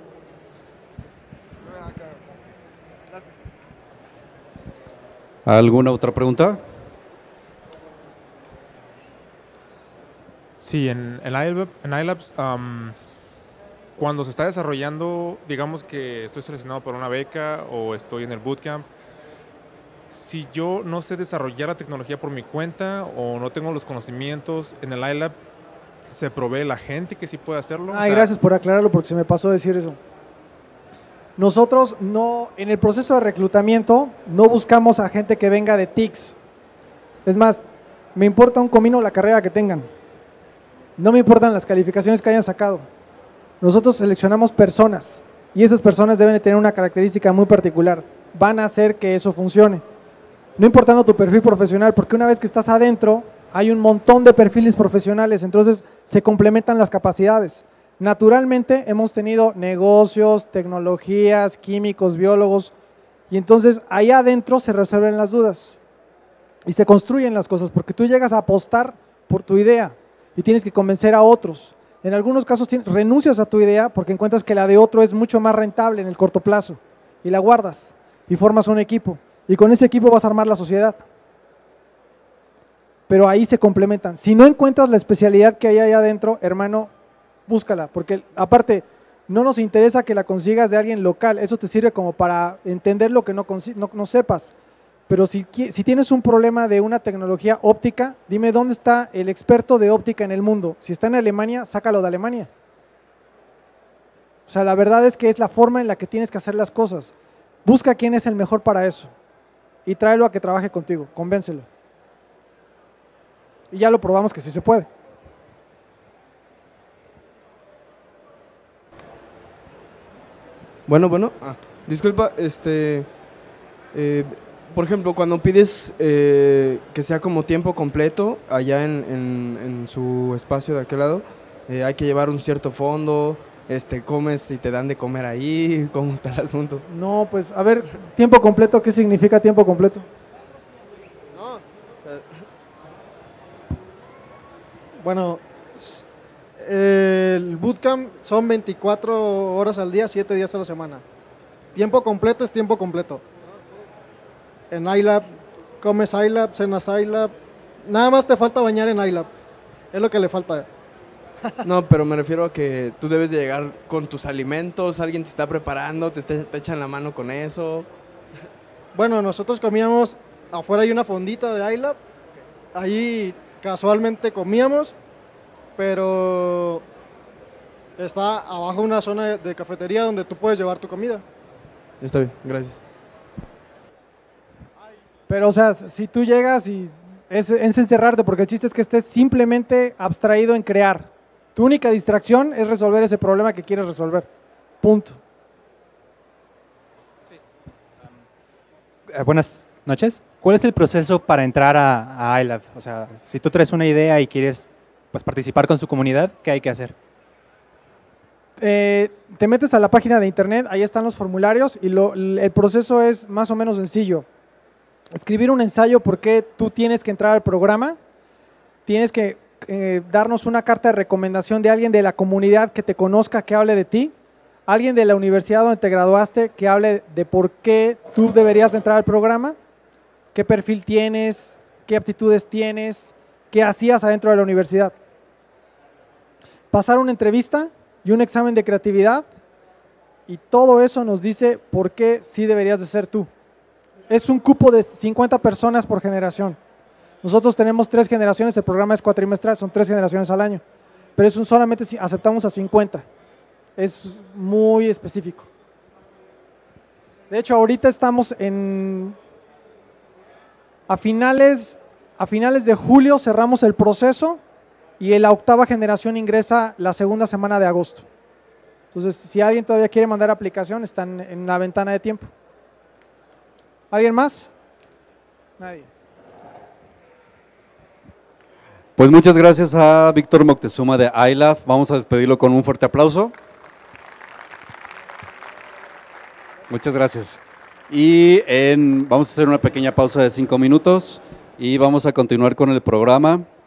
Gracias. ¿Alguna otra pregunta? Sí, en, en, iLab, en iLabs, um, cuando se está desarrollando, digamos que estoy seleccionado por una beca o estoy en el bootcamp, si yo no sé desarrollar la tecnología por mi cuenta o no tengo los conocimientos, en el iLab se provee la gente que sí puede hacerlo. Ay, o sea, gracias por aclararlo porque se me pasó decir eso. Nosotros no, en el proceso de reclutamiento, no buscamos a gente que venga de T I C S. Es más, me importa un comino la carrera que tengan. No me importan las calificaciones que hayan sacado. Nosotros seleccionamos personas y esas personas deben de tener una característica muy particular. Van a hacer que eso funcione. No importando tu perfil profesional, porque una vez que estás adentro, hay un montón de perfiles profesionales, entonces se complementan las capacidades. Naturalmente hemos tenido negocios, tecnologías, químicos, biólogos, y entonces ahí adentro se resuelven las dudas y se construyen las cosas, porque tú llegas a apostar por tu idea y tienes que convencer a otros. En algunos casos renuncias a tu idea porque encuentras que la de otro es mucho más rentable en el corto plazo y la guardas y formas un equipo y con ese equipo vas a armar la sociedad. Pero ahí se complementan. Si no encuentras la especialidad que hay ahí adentro, hermano, búscala, porque aparte no nos interesa que la consigas de alguien local, eso te sirve como para entender lo que no, no, no sepas. Pero si, si tienes un problema de una tecnología óptica, dime dónde está el experto de óptica en el mundo. Si está en Alemania, sácalo de Alemania. O sea, la verdad es que es la forma en la que tienes que hacer las cosas. Busca quién es el mejor para eso y tráelo a que trabaje contigo, convéncelo. Y ya lo probamos que sí se puede. Bueno, bueno, ah, disculpa, este, eh, por ejemplo, cuando pides eh, que sea como tiempo completo, allá en, en, en su espacio de aquel lado, eh, hay que llevar un cierto fondo, este, comes y te dan de comer ahí, ¿cómo está el asunto? No, pues, a ver, tiempo completo, ¿qué significa tiempo completo? No, eh, Bueno, el bootcamp son veinticuatro horas al día, siete días a la semana. Tiempo completo es tiempo completo. En iLab, comes iLab, cenas iLab. Nada más te falta bañar en iLab. Es lo que le falta. no, pero me refiero a que tú debes de llegar con tus alimentos, alguien te está preparando, te, te echan la mano con eso. Bueno, nosotros comíamos, afuera hay una fondita de iLab. Ahí casualmente comíamos, pero está abajo una zona de cafetería donde tú puedes llevar tu comida. Está bien, gracias. Pero, o sea, si tú llegas y es, es encerrarte, porque el chiste es que estés simplemente abstraído en crear. Tu única distracción es resolver ese problema que quieres resolver. Punto. Eh, buenas noches. ¿Cuál es el proceso para entrar a, a iLab? O sea, si tú traes una idea y quieres pues, participar con su comunidad, ¿qué hay que hacer? Eh, te metes a la página de internet, ahí están los formularios y lo, el proceso es más o menos sencillo. Escribir un ensayo por qué tú tienes que entrar al programa, tienes que eh, darnos una carta de recomendación de alguien de la comunidad que te conozca, que hable de ti, alguien de la universidad donde te graduaste que hable de por qué tú deberías de entrar al programa, qué perfil tienes, qué aptitudes tienes, qué hacías adentro de la universidad. Pasar una entrevista y un examen de creatividad y todo eso nos dice por qué sí deberías de ser tú. Es un cupo de cincuenta personas por generación. Nosotros tenemos tres generaciones, el programa es cuatrimestral, son tres generaciones al año, pero es un, solamente si aceptamos a cincuenta. Es muy específico. De hecho, ahorita estamos en… A finales, a finales de julio cerramos el proceso y la octava generación ingresa la segunda semana de agosto. Entonces, si alguien todavía quiere mandar aplicación, están en la ventana de tiempo. ¿Alguien más? Nadie. Pues muchas gracias a Víctor Moctezuma de iLab. Vamos a despedirlo con un fuerte aplauso. Muchas gracias. Y en, vamos a hacer una pequeña pausa de cinco minutos y vamos a continuar con el programa.